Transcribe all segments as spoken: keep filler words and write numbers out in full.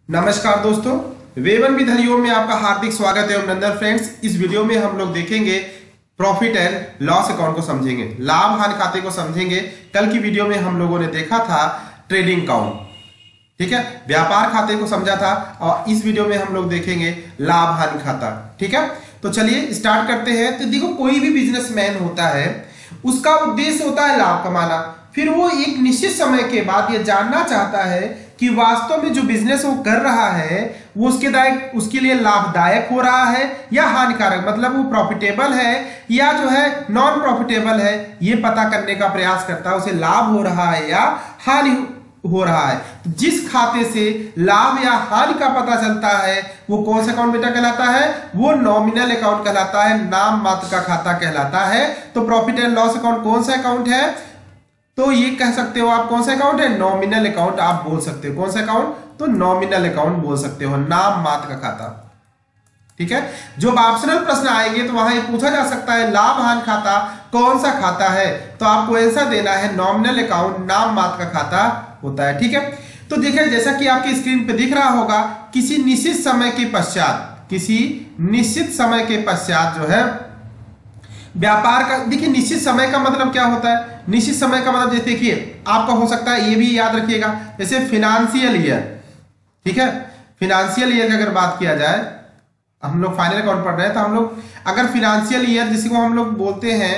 नमस्कार दोस्तों, woven with Hariom में आपका हार्दिक स्वागत है। अभिनंदन फ्रेंड्स, इस वीडियो में हम लोग देखेंगे प्रॉफिट एंड लॉस अकाउंट को समझेंगे, लाभ हानि खाते को समझेंगे। कल की वीडियो में हम लोगों ने देखा था ट्रेडिंग अकाउंट, ठीक है, व्यापार खाते को समझा था, और इस वीडियो में हम लोग देखेंगे लाभ हानि खाता, ठीक है। तो चलिए स्टार्ट करते हैं। तो देखो, कोई भी बिजनेसमैन होता है, उसका उद्देश्य होता है लाभ कमाना। फिर वो एक निश्चित समय के बाद ये जानना चाहता है कि वास्तव में जो बिजनेस वो कर रहा है वो उसके दायक उसके लिए लाभदायक हो रहा है या हानिकारक, मतलब वो प्रॉफिटेबल है या जो है नॉन प्रॉफिटेबल है, ये पता करने का प्रयास करता है। उसे लाभ हो रहा है या हानि हो रहा है। तो जिस खाते से लाभ या हानि का पता चलता है वो कौन सा अकाउंट बेटा कहलाता है? वो नॉमिनल अकाउंट कहलाता है, नाम मात्र का खाता कहलाता है। तो प्रॉफिट एंड लॉस अकाउंट कौन सा अकाउंट है? तो ये कह सकते हो आप, कौन सा अकाउंट है? नॉमिनल अकाउंट आप बोल सकते हो। कौन सा अकाउंट? तो नॉमिनल अकाउंट बोल सकते हो, नाम मात्र का खाता, ठीक है। जो ऑप्शनल प्रश्न आएंगे तो वहां ये पूछा जा सकता है लाभ हानि खाता कौन सा खाता है, तो आपको आंसर देना है नॉमिनल अकाउंट, नाम मात्र का खाता होता है, ठीक है। तो देखिए, जैसा कि आपकी स्क्रीन पे दिख रहा होगा, किसी निश्चित समय के पश्चात किसी निश्चित समय के पश्चात जो है व्यापार का, देखिए निश्चित समय का मतलब क्या होता है? निश्चित समय का मतलब जैसे देखिए आपका हो सकता है, ये भी याद रखिएगा, जैसे फिनेंशियल ईयर, ठीक है। फिनेंशियल ईयर की अगर बात किया जाए, हम लोग फाइनल अकाउंट पढ़ रहे हैं, तो हम लोग अगर फिनेंशियल ईयर जिसको हम लोग बोलते हैं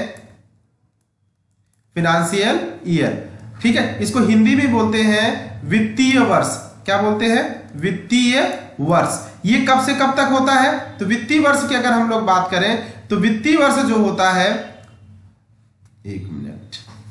फिनेंशियल ईयर, ठीक है, इसको हिंदी में बोलते हैं वित्तीय वर्ष। क्या बोलते हैं? वित्तीय वर्ष। ये कब से कब तक होता है? तो वित्तीय वर्ष की अगर हम लोग बात करें तो वित्तीय वर्ष जो होता है, एक मिनट,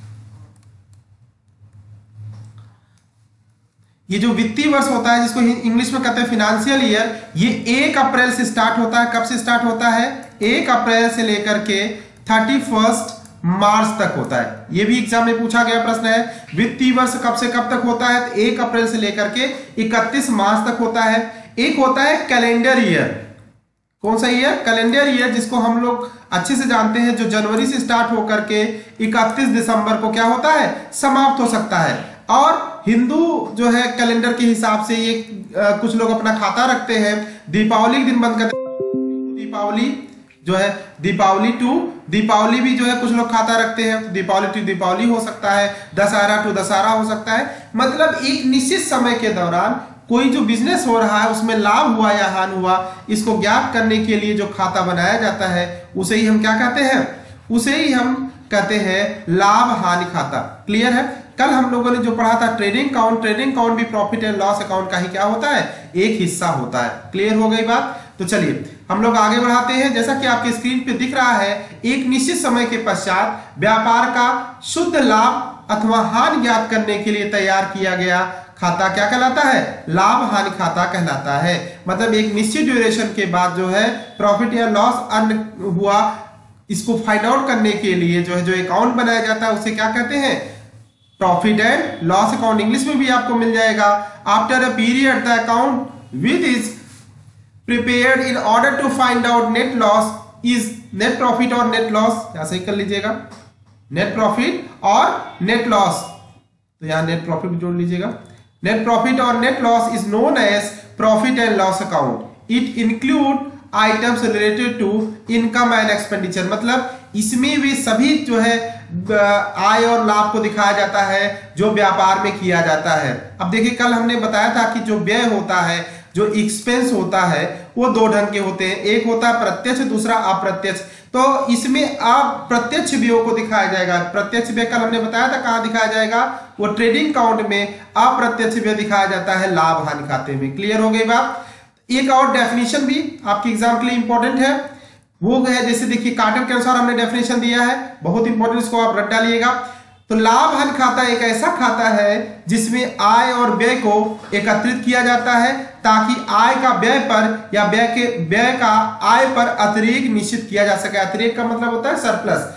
ये जो वित्तीय वर्ष होता है जिसको इंग्लिश में कहते हैं फिनेंशियल ईयर, ये एक अप्रैल से स्टार्ट होता है। कब से स्टार्ट होता है? एक अप्रैल से लेकर के थर्टी फर्स्ट मार्च तक होता है। ये भी एग्जाम में पूछा गया प्रश्न है, वित्तीय वर्ष कब से कब तक होता है? तो एक अप्रैल से लेकर के इकतीस मार्च तक होता है। एक होता है कैलेंडर ईयर। कौन सा ईयर? कैलेंडर ईयर, जिसको हम लोग अच्छे से जानते हैं, जो जनवरी से स्टार्ट होकर के इकतीस दिसंबर को क्या होता है? समाप्त हो सकता है। और हिंदू जो है कैलेंडर के हिसाब से ये आ, कुछ लोग अपना खाता रखते हैं, दीपावली के दिन बंद करते हैं। दीपावली जो है दीपावली टू दीपावली भी जो है कुछ लोग खाता रखते हैं, दीपावली टू दीपावली हो सकता है, दशहरा टू दशहरा हो सकता है। मतलब एक निश्चित समय के दौरान कोई जो बिजनेस हो रहा है उसमें लाभ हुआ या हानि हुआ, इसको ज्ञात करने के लिए जो खाता बनाया जाता है उसे ही हम क्या कहते हैं? उसे ही हम कहते हैं लाभ हानि खाता। क्लियर है? कल हम लोगों ने जो पढ़ा था ट्रेडिंग अकाउंट, ट्रेडिंग अकाउंट भी प्रॉफिट एंड लॉस अकाउंट का ही क्या होता है? एक हिस्सा होता है। क्लियर हो गई बात? तो चलिए हम लोग आगे बढ़ाते हैं। जैसा कि आपके स्क्रीन पे दिख रहा है, एक निश्चित समय के पश्चात व्यापार का शुद्ध लाभ अथवा हानि ज्ञात करने के लिए तैयार किया गया खाता क्या कहलाता है? लाभ हानि खाता कहलाता है। मतलब एक निश्चित ड्यूरेशन के बाद जो है प्रॉफिट या लॉस अर्न हुआ, इसको फाइंड आउट करने के लिए जो है जो अकाउंट बनाया जाता है उसे क्या कहते हैं? Profit and loss account. English में भी आपको मिल जाएगा। After a period the account with is prepared in order to find out net loss is net profit और नेट लॉस। यहां सही कर लीजिएगा, नेट प्रॉफिट और नेट लॉस, तो यहां नेट प्रॉफिट जोड़ लीजिएगा। नेट प्रॉफिट और net loss is known as profit and loss account. It include items related to income and expenditure. मतलब इसमें भी सभी जो है आय और लाभ को दिखाया जाता है जो व्यापार में किया जाता है। अब देखिए, कल हमने बताया था कि जो व्यय होता है, जो एक्सपेंस होता है, वो दो ढंग के होते हैं। एक होता है प्रत्यक्ष, दूसरा अप्रत्यक्ष। तो इसमें अप्रत्यक्ष व्ययों को दिखाया जाएगा। प्रत्यक्ष व्यय कल हमने बताया था कहां दिखाया जाएगा? वो ट्रेडिंग अकाउंट में। अप्रत्यक्ष व्यय दिखाया जाता है लाभ हानि खाते में। क्लियर हो गई बात? एक और डेफिनेशन भी आपके एग्जाम के लिए इंपॉर्टेंट है, वो है, जैसे देखिए कार्टर के अनुसार हमने डेफिनेशन दिया है, बहुत इंपॉर्टेंट, इसको आप रट डालिएगा। तो लाभ हानि खाता एक ऐसा खाता है जिसमें आय और व्यय को एकत्रित किया जाता है ताकि आय का व्यय पर या व्यय के व्यय का आय पर अतिरेक निश्चित किया जा सके। अतिरेक का मतलब होता है सरप्लस,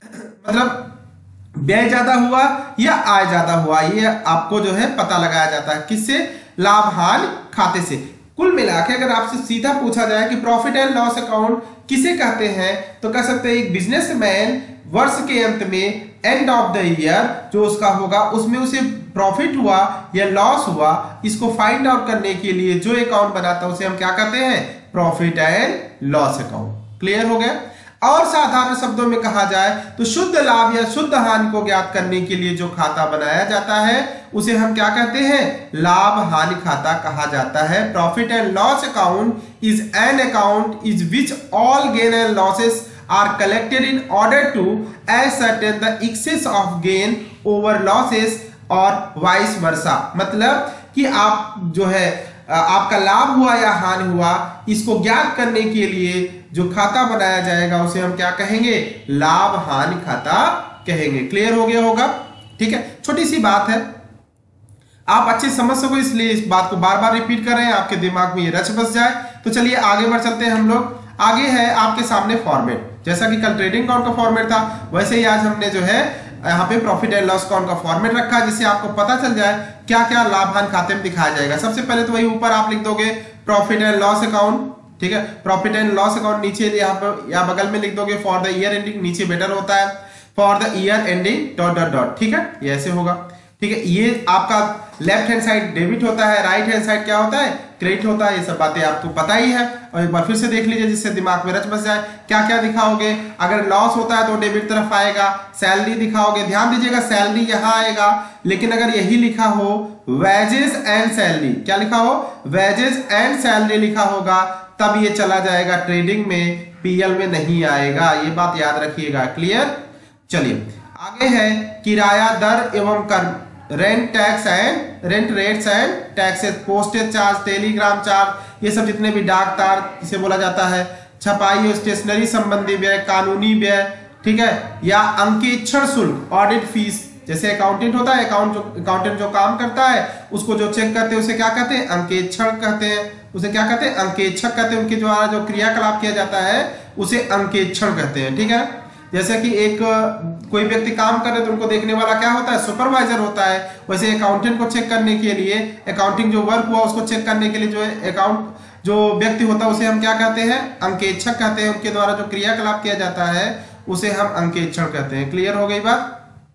मतलब व्यय ज्यादा हुआ या आय ज्यादा हुआ, ये आपको जो है पता लगाया जाता है। किससे? लाभ हानि खाते से। कुल मिला के अगर आपसे सीधा पूछा जाए कि प्रॉफिट एंड लॉस अकाउंट किसे कहते हैं, तो कह सकते हैं एक बिजनेसमैन वर्ष के अंत में, एंड ऑफ द ईयर जो उसका होगा, उसमें उसे प्रॉफिट हुआ या लॉस हुआ, इसको फाइंड आउट करने के लिए जो अकाउंट बनाता है उसे हम क्या कहते हैं, profit and loss account. Clear हो गया। और साधारण शब्दों में कहा जाए तो शुद्ध लाभ या शुद्ध हानि को ज्ञात करने के लिए जो खाता बनाया जाता है उसे हम क्या कहते हैं, लाभ हानि खाता कहा जाता है। Profit and loss account is an account is which all gain and losses are collected in order to ascertain the excess of gain over losses और vice versa। मतलब कि आप जो है आपका लाभ हुआ या हानि हुआ, इसको ज्ञात करने के लिए जो खाता बनाया जाएगा उसे हम क्या कहेंगे, लाभ हानि खाता कहेंगे। क्लियर हो गया होगा। ठीक है, छोटी सी बात है, आप अच्छे समझ सको इसलिए इस बात को बार बार रिपीट कर रहे हैं, आपके दिमाग में ये रच बस जाए। तो चलिए आगे बढ़ चलते हैं हम लोग। आगे है आपके सामने फॉर्मेट। जैसा कि कल ट्रेडिंग अकाउंट का फॉर्मेट था, वैसे ही आज हमने जो है यहाँ पे प्रॉफिट एंड लॉस अकाउंट का फॉर्मेट रखा है, जिससे आपको पता चल जाए क्या क्या लाभ हानि खाते में दिखाया जाएगा। सबसे पहले तो वही ऊपर आप लिख दोगे प्रॉफिट एंड लॉस अकाउंट। ठीक है, प्रॉफिट एंड लॉस अकाउंट नीचे यहाँ पर या बगल में लिख दोगे फॉर द ईयर एंडिंग, नीचे बेटर होता है for the year ending dot dot dot. ठीक है, ये ऐसे होगा। ठीक है, ये आपका लेफ्ट हैंड साइड डेबिट होता है, राइट हैंड साइड क्या होता है, क्रेडिट होता है। ये सब बातें आपको पता ही है, और एक बार फिर से देख लीजिए जिससे दिमाग में रच बस जाए। क्या क्या दिखाओगे, अगर लॉस होता है तो डेबिट तरफ आएगा, सैलरी दिखाओगे, ध्यान दीजिएगा सैलरी यहाँ आएगा, लेकिन अगर यही लिखा हो वेजेस एंड सैलरी, क्या लिखा हो, वेजेस एंड सैलरी लिखा होगा, तब ये चला जाएगा ट्रेडिंग में, पीएल में नहीं आएगा। ये बात याद रखिएगा। क्लियर। चलिए आगे है किराया दर एवं कर, rent tax and rent rates and taxes, postage charge, telegram charge, ये सब जितने भी डाक तार इसे बोला जाता है, छपाई और स्टेशनरी संबंधी व्यय, कानूनी व्यय, ठीक है, या अंकेक्षण शुल्क, ऑडिट फीस। जैसे अकाउंटेंट होता है, अकाउंट जो अकाउंटेंट जो काम करता है उसको जो चेक करते हैं उसे क्या कहते हैं, अंकेक्षण कहते हैं। उसे क्या कहते हैं, अंकेक्षक कहते हैं। उनके द्वारा जो क्रियाकलाप किया जाता है उसे अंकेक्षण कहते हैं। ठीक है, जैसे कि एक कोई व्यक्ति काम कर रहे तो उनको देखने वाला क्या होता है, सुपरवाइजर होता है। वैसे अकाउंटेंट को चेक करने के लिए, अकाउंटिंग जो वर्क हुआ उसको चेक करने के लिए जो है अकाउंट जो व्यक्ति होता है उसे हम क्या कहते हैं, अंकेक्षक कहते हैं। उनके द्वारा जो क्रियाकलाप किया जाता है उसे हम अंकेक्षण कहते हैं। क्लियर हो गई बात।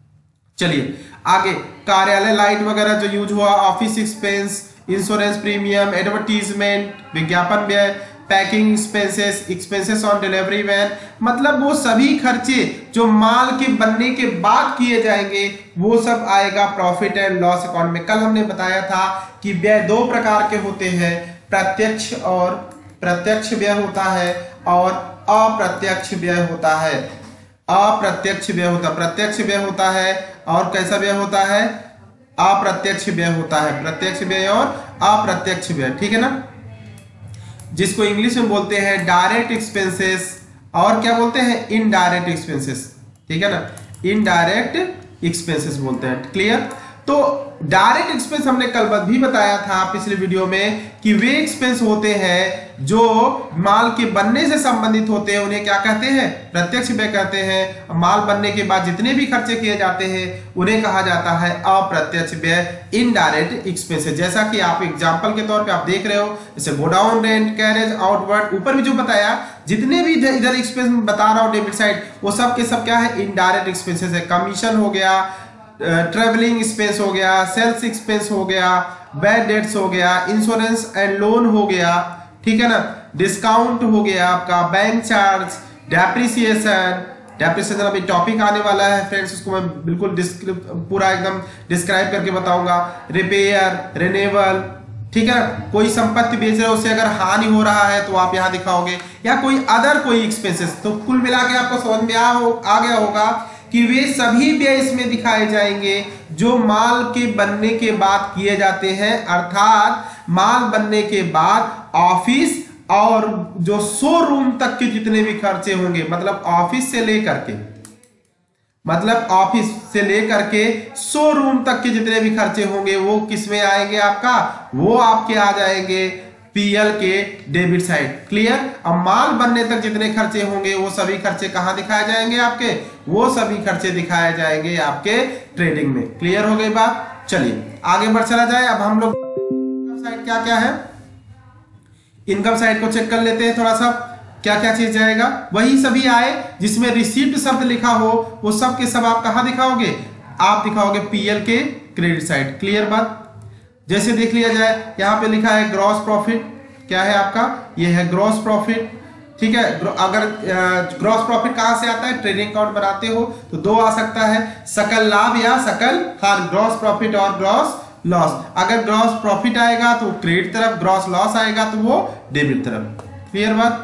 चलिए आगे, कार्यालय लाइट वगैरह जो यूज हुआ, office expense, insurance premium, advertisement, विज्ञापन व्यय, packing expenses, expenses on delivery van, मतलब वो सभी खर्चे जो माल के बनने के बाद किए जाएंगे वो सब आएगा प्रॉफिट एंड लॉस अकाउंट में। कल हमने बताया था कि व्यय दो प्रकार के होते हैं, प्रत्यक्ष और प्रत्यक्ष व्यय होता है और अप्रत्यक्ष व्यय होता है। अप्रत्यक्ष व्यय होता है, प्रत्यक्ष व्यय होता है और कैसा व्यय होता है, अप्रत्यक्ष व्यय होता है। प्रत्यक्ष व्यय और अप्रत्यक्ष व्यय, ठीक है ना, जिसको इंग्लिश में बोलते हैं डायरेक्ट एक्सपेंसेस और क्या बोलते हैं, इनडायरेक्ट एक्सपेंसेस। ठीक है ना, इनडायरेक्ट एक्सपेंसेस बोलते हैं। क्लियर। तो डायरेक्ट एक्सपेंस हमने कल भी बताया था पिछले वीडियो में कि वे एक्सपेंस होते हैं जो माल के बनने से संबंधित होते हैं, उन्हें क्या कहते हैं, प्रत्यक्ष व्यय कहते हैं। माल बनने के बाद जितने भी खर्चे किए जाते हैं उन्हें कहा जाता है अप्रत्यक्ष व्यय, इनडायरेक्ट एक्सपेंसेस। जैसा कि आप एग्जांपल के तौर पे आप देख रहे हो, जैसे गोडाउन रेंट, कैरेज, आउटवर्ड, ऊपर भी जो बताया, जितने भी इधर एक्सपेंस बता रहा हूं डेबिट साइड, वो सब के सब क्या है, इनडायरेक्ट एक्सपेंसेस है। कमीशन हो गया, ट्रेवलिंग एक्सपेंस हो गया, सेल्स एक्सपेंस हो गया, बैड डेट्स हो गया, इंश्योरेंस एंड लोन हो गया, ठीक है ना, डिस्काउंट हो गया आपका, बैंक चार्ज, डेप्रिसिएशन। डेप्रिसिएशन अभी टॉपिक आने वाला है फ्रेंड्स, उसको मैं बिल्कुल पूरा एकदम डिस्क्राइब करके बताऊंगा। रिपेयर, रिन्यूअल, ठीक है ना, कोई संपत्ति बेच रहे हो उससे अगर हानि हो रहा है तो आप यहाँ दिखाओगे, या कोई अदर कोई एक्सपेंसेस। तो कुल मिला के आपको समझ में आ, हो, आ गया होगा कि वे सभी व्यय इसमें दिखाए जाएंगे जो माल के बनने के बाद किए जाते हैं, अर्थात माल बनने के बाद ऑफिस और जो शोरूम तक के जितने भी खर्चे होंगे, मतलब ऑफिस से लेकर के मतलब ऑफिस से लेकर के शोरूम तक के जितने भी खर्चे होंगे वो किसमें आएंगे, आपका वो आपके आ जाएंगे पीएल के डेबिट साइड। क्लियर। अब माल बनने तक जितने खर्चे होंगे वो सभी खर्चे कहां दिखाए जाएंगे, आपके वो सभी खर्चे दिखाए जाएंगे आपके ट्रेडिंग में। क्लियर हो गई बात। चलिए आगे बढ़ चला जाए। अब हम लोग साइड क्या क्या है, इनकम साइड को चेक कर लेते हैं थोड़ा सा, क्या क्या चीज जाएगा। वही सभी आए जिसमें रिसीप्ट शब्द लिखा हो, वो सब के सब आप कहां दिखाओगे, आप दिखाओगे पीएल के क्रेडिट साइड। क्लियर बात। जैसे देख लिया जाए, यहाँ पे लिखा है ग्रॉस प्रॉफिट, क्या है आपका, ये है ग्रॉस प्रॉफिट, ठीक है। अगर ग्रॉस प्रॉफिट कहां से आता है, ट्रेडिंग अकाउंट बनाते हो तो दो आ सकता है, सकल लाभ या सकल हार, ग्रॉस प्रॉफिट और ग्रॉस लॉस। अगर ग्रॉस प्रॉफिट आएगा तो क्रेडिट तरफ, ग्रॉस लॉस आएगा तो वो डेबिट तरफ। क्लियर बात।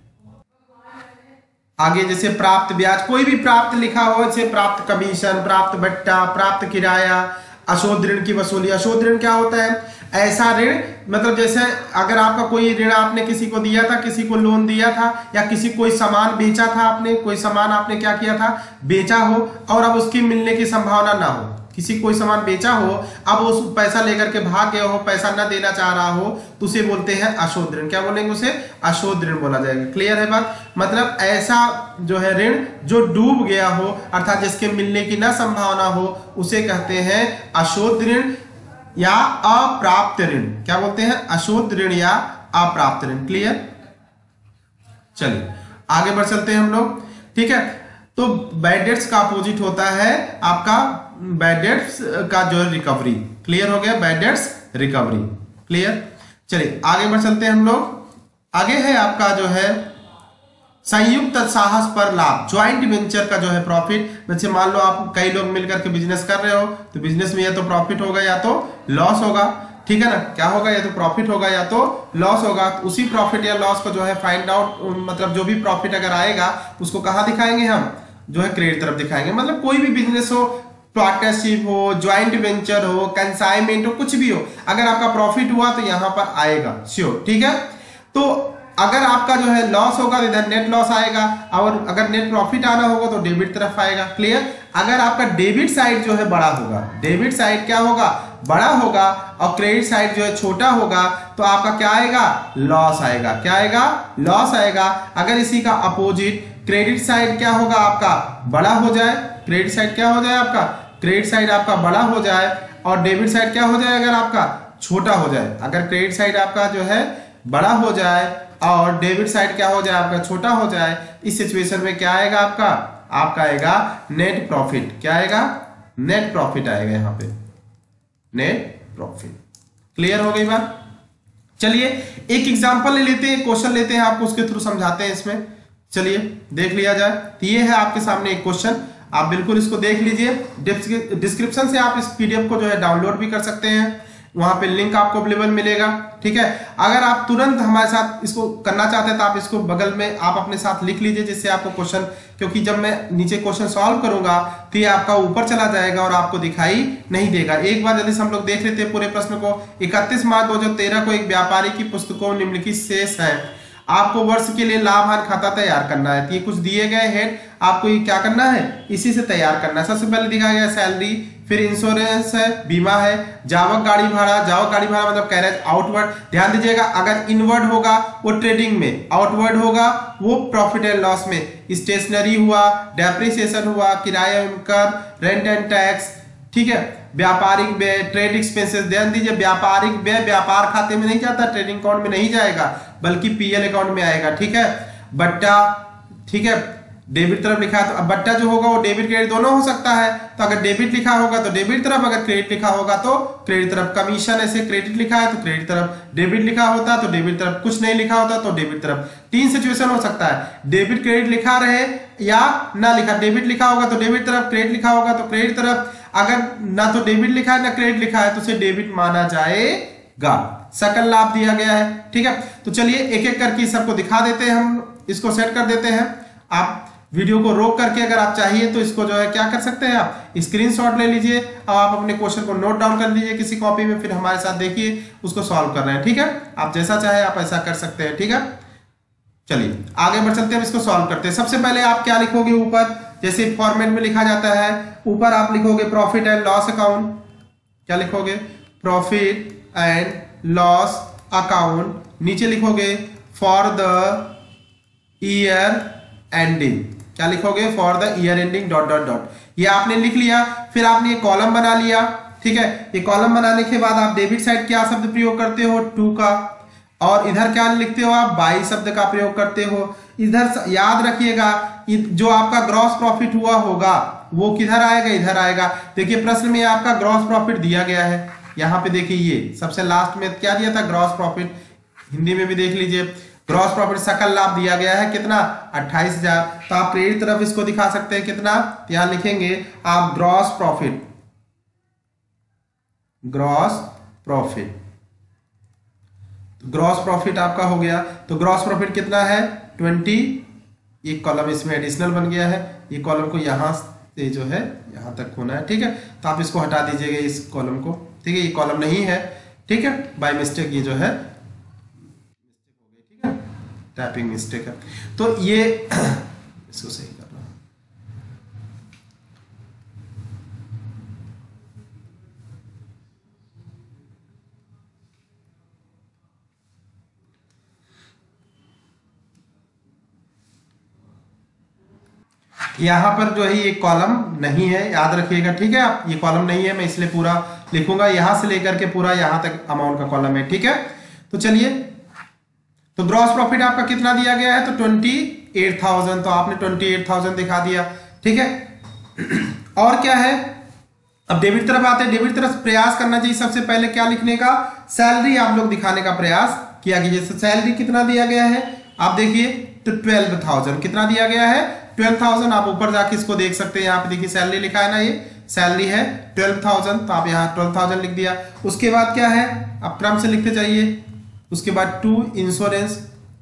आगे जैसे प्राप्त ब्याज, कोई भी प्राप्त लिखा हो, जैसे प्राप्त कमीशन, प्राप्त भट्टा, प्राप्त किराया, अशोध ऋण की वसूली। अशोध ऋण क्या होता है, ऐसा ऋण, मतलब जैसे अगर आपका कोई ऋण आपने किसी को दिया था, किसी को लोन दिया था, या किसी कोई सामान बेचा था आपने, कोई सामान आपने क्या किया था, बेचा हो, और अब उसकी मिलने की संभावना ना हो, किसी कोई सामान बेचा हो, अब उस पैसा लेकर के भाग गया हो, पैसा ना देना चाह रहा हो, तो उसे बोलते हैं अशोध ऋण। क्या बोलेंगे उसे, अशोध ऋण बोला जाएगा। क्लियर है बात। मतलब ऐसा जो है ऋण जो डूब गया हो, अर्थात जिसके मिलने की ना संभावना हो, उसे कहते हैं अशोध ऋण या अप्राप्त ऋण। क्या बोलते हैं, अशोध ऋण या अप्राप्त ऋण। क्लियर। चलिए आगे बढ़ चलते हैं हम लोग, ठीक है। तो बैड डेट्स का अपोजिट होता है आपका बैड डेट्स का जो है रिकवरी। क्लियर हो गया, बैड डेट्स रिकवरी। क्लियर। चलिए आगे बढ़ चलते हैं हम लोग। आगे है आपका जो है संयुक्त साहस पर लाभ, ज्वाइंट वेंचर का जो है प्रॉफिट। जैसे मान लो आप कई लोग मिलकर के बिजनेस कर रहे हो, तो बिजनेस में या तो प्रॉफिट होगा या तो लॉस होगा, ठीक है ना। क्या होगा, या तो प्रॉफिट होगा या तो लॉस होगा। तो उसी प्रॉफिट या लॉस को जो है फाइंड आउट, मतलब जो भी प्रॉफिट अगर आएगा उसको कहाँ दिखाएंगे हम, जो है क्रेडिट तरफ दिखाएंगे। मतलब कोई भी बिजनेस हो, पार्टनरशिप हो, ज्वाइंट वेंचर हो, कंसाइनमेंट हो, कुछ भी हो, अगर आपका प्रॉफिट हुआ तो यहां पर आएगा श्योर, ठीक है। तो अगर आपका जो है लॉस होगा तो इधर नेट लॉस आएगा, और अगर नेट प्रॉफिट आना होगा तो डेबिट तरफ आएगा। क्लियर। अगर आपका डेबिट साइड जो है बड़ा होगा, डेबिट साइड क्या होगा, बड़ा होगा, और क्रेडिट साइड जो है छोटा होगा, तो आपका क्या आएगा, लॉस आएगा। क्या आएगा, लॉस आएगा। अगर इसी का अपोजिट क्रेडिट साइड क्या होगा, आपका बड़ा हो जाए, क्रेडिट साइड क्या हो जाए आपका, क्रेडिट साइड आपका बड़ा हो जाए, और डेबिट साइड क्या हो जाए, अगर आपका छोटा हो जाए। अगर क्रेडिट साइड आपका जो है बड़ा हो जाए और डेबिट साइड क्या हो जाए, आपका छोटा हो जाए, इस सिचुएशन में क्या आएगा आपका, आपका आएगा नेट प्रॉफिट। क्या आएगा, नेट प्रॉफिट आएगा, यहाँ पे नेट प्रॉफिट। क्लियर हो गई बात। चलिए एक एग्जांपल ले लेते हैं, क्वेश्चन लेते हैं, आपको उसके थ्रू समझाते हैं इसमें। चलिए देख लिया जाए। तो ये है आपके सामने एक क्वेश्चन, आप बिल्कुल इसको देख लीजिए। डिस्क्रिप्शन से आप इस पीडीएफ को जो है डाउनलोड भी कर सकते हैं, वहां पे लिंक आपको अवेलेबल मिलेगा, ठीक है। अगर आप तुरंत हमारे साथ इसको करना चाहते हैं तो आप इसको बगल में आप अपने साथ लिख लीजिए, जिससे आपको क्वेश्चन, क्योंकि जब मैं नीचे क्वेश्चन सॉल्व करूंगा तो ये आपका ऊपर चला जाएगा और आपको दिखाई नहीं देगा। एक बार जल्दी से हम लोग देख लेते हैं पूरे प्रश्न को। इकतीस मार्च दो हजार तेरह को एक व्यापारी की पुस्तकों निम्नलिखित शेष है, आपको वर्ष के लिए लाभ हानि खाता तैयार करना है। तो ये कुछ दिए गए हेड, आपको ये क्या करना है, इसी से तैयार करना है। सबसे पहले दिखाया गया सैलरी, फिर इंश्योरेंस है, बीमा है, जावक गाड़ी भाड़ा, जावक गाड़ी भाड़ा मतलब कैरेज आउटवर्ड। ध्यान दीजिएगा, अगर इनवर्ड होगा वो ट्रेडिंग में, आउटवर्ड होगा वो प्रॉफिट एंड लॉस में। स्टेशनरी हुआ, डेप्रिसिएशन हुआ, किराया कर, रेंट एंड टैक्स, ठीक है। व्यापारिक व्यय, ट्रेड एक्सपेंसेस। ध्यान दीजिए, व्यापारिक व्यय व्यापार खाते में नहीं जाता, ट्रेडिंग अकाउंट में नहीं जाएगा, बल्कि पीएल अकाउंट में आएगा, ठीक है। बट्टा, ठीक है, डेबिट तरफ लिखा है तो अब बट्टा जो होगा वो डेबिट क्रेडिट दोनों हो सकता है। तो अगर डेबिट लिखा होगा तो डेबिट तरफ, अगर क्रेडिट लिखा होगा तो क्रेडिट तरफ। कमीशन ऐसे क्रेडिट लिखा है तो क्रेडिट तरफ, डेबिट लिखा होता तो डेबिट तरफ, कुछ नहीं लिखा होता तो डेबिट तरफ। तीन सिचुएशन हो सकता है, डेबिट क्रेडिट लिखा रहे या ना लिखा। डेबिट लिखा होगा तो डेबिट तरफ, क्रेडिट लिखा होगा तो क्रेडिट तरफ। अगर ना तो डेबिट लिखा है ना क्रेडिट लिखा है तो उसे डेबिट माना जाएगा। सकल लाभ दिया गया है, ठीक है। तो चलिए एक एक करके सबको दिखा देते हैं, हम इसको सेट कर देते हैं। आप वीडियो को रोक करके अगर आप चाहिए तो इसको जो है क्या कर सकते हैं, आप स्क्रीनशॉट ले लीजिए और आप अपने क्वेश्चन को नोट डाउन कर लीजिए किसी कॉपी में, फिर हमारे साथ देखिए उसको सॉल्व कर रहे हैं, ठीक है। आप जैसा चाहे आप ऐसा कर सकते हैं, ठीक है। चलिए आगे बढ़ चलते हैं, इसको सॉल्व करते हैं। सबसे पहले आप क्या लिखोगे, ऊपर जैसे फॉर्मेट में लिखा जाता है, ऊपर आप लिखोगे प्रॉफिट एंड लॉस अकाउंट। क्या लिखोगे, प्रॉफिट एंड लॉस अकाउंट। नीचे लिखोगे फॉर द ईयर एंडिंग। क्या लिखोगे, for the year ending dot dot dot. ये आपने लिख लिया, फिर आपने ये कॉलम बना लिया, ठीक है। ये कॉलम बनाने के बाद आप डेबिट साइड क्या शब्द प्रयोग करते हो, टू का, और इधर क्या लिखते हो आप, बाई शब्द का प्रयोग करते हो। इधर याद रखिएगा जो आपका ग्रॉस प्रॉफिट हुआ होगा, वो किधर आएगा, इधर आएगा। देखिए प्रश्न में आपका ग्रॉस प्रॉफिट दिया गया है, यहाँ पे देखिए ये सबसे लास्ट में क्या दिया था, ग्रॉस प्रॉफिट। हिंदी में भी देख लीजिए, ग्रॉस प्रॉफिट सकल लाभ दिया गया है कितना, अट्ठाईस हजार। तो आप क्रेडिट तरफ इसको दिखा सकते हैं कितना, यहां लिखेंगे आप gross profit, gross profit, gross profit आपका हो गया। तो ग्रॉस प्रॉफिट कितना है, ट्वेंटी। एक कॉलम इसमें एडिशनल बन गया है, ये कॉलम को यहां से जो है यहां तक होना है, ठीक है। तो आप इसको हटा दीजिएगा इस कॉलम को, ठीक है, ये कॉलम नहीं है, ठीक है, बाय मिस्टेक ये जो है टाइपिंग मिस्टेक है। तो ये इसको सही करना, यहां पर जो है ये कॉलम नहीं है, याद रखिएगा, ठीक है। आप ये कॉलम नहीं है, मैं इसलिए पूरा लिखूंगा, यहां से लेकर के पूरा यहां तक अमाउंट का कॉलम है, ठीक है। तो चलिए, तो ग्रॉस प्रॉफिट आपका कितना दिया गया है, तो ट्वेंटी एट थाउजेंड, तो आपने ट्वेंटी एट थाउजेंड दिखा दिया, ठीक है। और क्या है, अब डेबिट तरफ आते हैं। डेबिट तरफ प्रयास करना चाहिए सबसे पहले क्या लिखने का, सैलरी आप लोग दिखाने का प्रयास किया कीजिए। सैलरी कितना दिया गया है, आप देखिए, तो ट्वेल्व थाउजेंड कितना दिया गया है, ट्वेल्व थाउजेंड। आप ऊपर जाके इसको देख सकते हैं, यहाँ पे देखिए सैलरी लिखा है ना, ये सैलरी है ट्वेल्व थाउजेंड, तो आप यहाँ ट्वेल्व थाउजेंड लिख दिया। उसके बाद क्या है, आप क्रम से लिखते जाइए। उसके बाद टू इंश्योरेंस,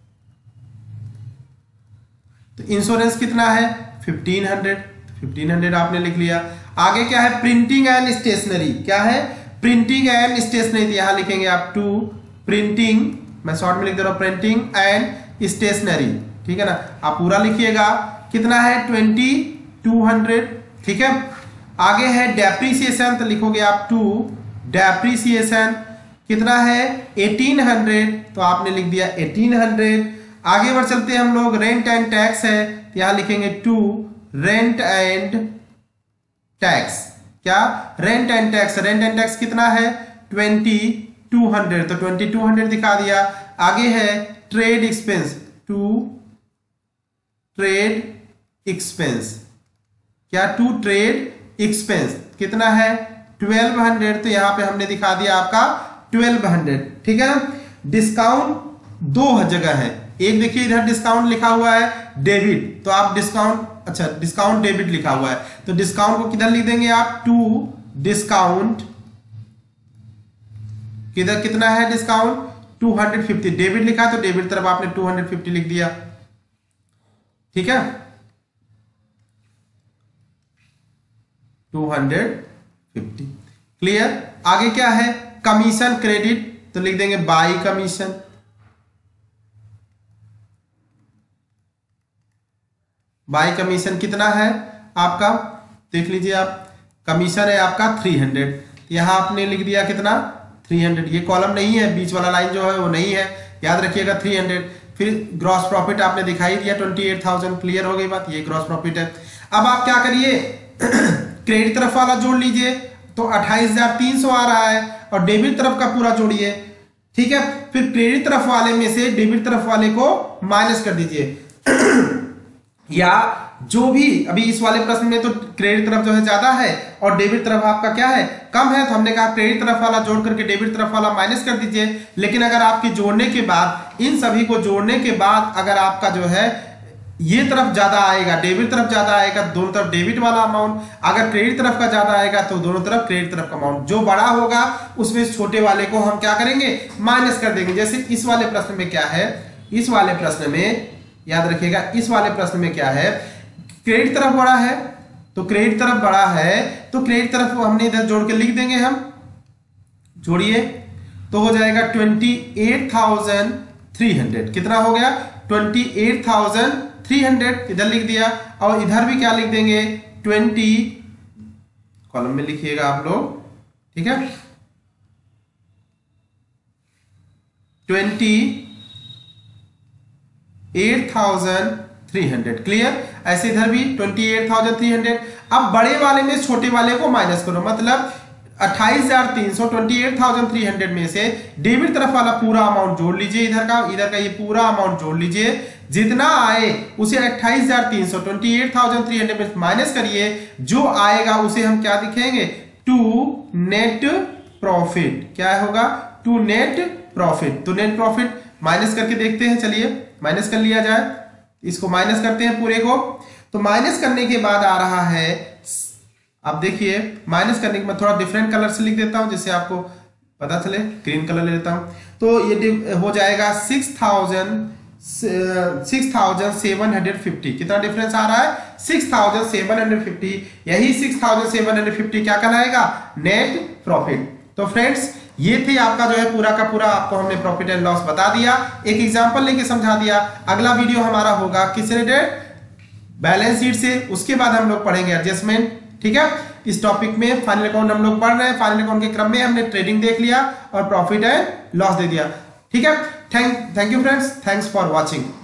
तो इंश्योरेंस कितना है, फिफ्टीन हंड्रेड, फिफ्टीन हंड्रेड आपने लिख लिया। आगे क्या है, प्रिंटिंग एंड स्टेशनरी, क्या है, प्रिंटिंग एंड स्टेशनरी, यहां लिखेंगे आप टू प्रिंटिंग, मैं शॉर्ट में लिख दे रहा हूं, प्रिंटिंग एंड स्टेशनरी, ठीक है ना। आप पूरा लिखिएगा, कितना है, ट्वेंटी टू हंड्रेड, ठीक है। आगे है डेप्रीसिएशन, तो लिखोगे आप टू डेप्रीसिएशन, कितना है, एटीन हंड्रेड, तो आपने लिख दिया एटीन हंड्रेड। आगे बढ़ चलते हैं हम लोग, रेंट एंड टैक्स है, तो यहां लिखेंगे टू रेंट एंड टैक्स, क्या, rent and tax, rent and tax कितना है, ट्वेंटी टू हंड्रेड, तो ट्वेंटी टू हंड्रेड दिखा दिया। आगे है trade expense, to trade expense, क्या, टू ट्रेड एक्सपेंस कितना है, ट्वेल्व हंड्रेड, तो यहां पे हमने दिखा दिया आपका ट्वेल्व हंड्रेड, ठीक है ना। डिस्काउंट दो जगह है, एक देखिए इधर डिस्काउंट लिखा हुआ है डेबिट, तो आप डिस्काउंट, अच्छा डिस्काउंट डेबिट लिखा हुआ है, तो डिस्काउंट को किधर लिख देंगे आप, टू डिस्काउंट, किधर कितना है discount, two hundred fifty, debit लिखा है तो डेबिट तरफ आपने टू हंड्रेड फिफ्टी लिख दिया, ठीक है, टू हंड्रेड फिफ्टी, क्लियर। आगे क्या है, कमीशन क्रेडिट, तो लिख देंगे बाई कमीशन, बाई कमीशन कितना है आपका, देख लीजिए आप, कमीशन है आपका थ्री हंड्रेड, यहां आपने लिख दिया कितना, थ्री हंड्रेड, ये कॉलम नहीं है, बीच वाला लाइन जो है वो नहीं है, याद रखिएगा थ्री हंड्रेड। फिर ग्रॉस प्रॉफिट आपने दिखाई दिया ट्वेंटी एट थाउजेंड, क्लियर हो गई बात, ये ग्रॉस प्रॉफिट है। अब आप क्या करिए, क्रेडिट तरफ वाला जोड़ लीजिए, तो अट्ठाईस हजार तीन सौ आ रहा है, और डेबिट तरफ का पूरा जोड़िए, ठीक है। फिर क्रेडिट तरफ वाले में से डेबिट तरफ वाले को माइनस कर दीजिए या जो भी, अभी इस वाले प्रश्न में तो क्रेडिट तरफ जो है ज्यादा है और डेबिट तरफ आपका क्या है, कम है, तो हमने कहा क्रेडिट तरफ वाला जोड़ करके डेबिट तरफ वाला माइनस कर दीजिए। लेकिन अगर आपके जोड़ने के बाद, इन सभी को जोड़ने के बाद अगर आपका जो है ये तरफ ज्यादा आएगा, डेबिट तरफ ज्यादा आएगा, दोनों तरफ डेबिट वाला अमाउंट, अगर क्रेडिट तरफ का ज्यादा आएगा तो दोनों तरफ क्रेडिट तरफ का अमाउंट, जो बड़ा होगा उसमें छोटे वाले को हम क्या करेंगे, माइनस कर देंगे। जैसे इस वाले प्रश्न में क्या है, इस वाले प्रश्न में याद रखिएगा, इस वाले प्रश्न में क्या है, क्रेडिट तरफ बड़ा है, तो क्रेडिट तरफ बड़ा है तो क्रेडिट तरफ हमने इधर जोड़ के लिख देंगे, हम जोड़िए तो हो जाएगा twenty eight thousand three hundred, कितना हो गया, twenty eight thousand three hundred, इधर लिख दिया, और इधर भी क्या लिख देंगे, ट्वेंटी, कॉलम में लिखिएगा आप लोग, ठीक है, twenty eight thousand three hundred, clear. ऐसे इधर भी twenty eight thousand three hundred. अब बड़े वाले में छोटे वाले को माइनस करो, मतलब अट्ठाईस हजार तीन सौ twenty eight thousand three hundred में से डेबिट तरफ वाला पूरा अमाउंट जोड़ लीजिए, इधर का इधर का ये पूरा अमाउंट जोड़ लीजिए, जितना आए उसे अट्ठाईस हजार तीन सौ twenty eight thousand three hundred में माइनस करिए, जो आएगा उसे हम क्या दिखेंगे, टू नेट प्रॉफिट। क्या होगा, टू नेट प्रॉफिट। तो नेट प्रॉफिट माइनस करके देखते हैं, चलिए माइनस कर लिया जाए, इसको माइनस करते हैं पूरे को। तो माइनस करने के बाद आ रहा है, अब देखिए माइनस करने के बाद थोड़ा डिफरेंट कलर से लिख देता हूं जिससे आपको पता चले, ग्रीन कलर ले लेता हूं। तो ये हो जाएगा six thousand six thousand seven hundred fifty. कितना डिफरेंस आ रहा है, six thousand seven hundred fifty. यही six thousand seven hundred fifty क्या कहलाएगा, नेट प्रॉफिट। तो फ्रेंड्स ये थे आपका जो है पूरा का पूरा, आपको हमने प्रॉफिट एंड लॉस बता दिया, एक एग्जांपल लेके समझा दिया। अगला वीडियो हमारा होगा किस रिलेटेड, बैलेंस शीट से, उसके बाद हम लोग पढ़ेंगे एडजस्टमेंट। ठीक है, इस टॉपिक में फाइनल अकाउंट हम लोग पढ़ रहे हैं। फाइनल अकाउंट के क्रम में हमने ट्रेडिंग देख लिया और प्रॉफिट एंड लॉस दे दिया। ठीक है, thank thank you friends, thanks for watching.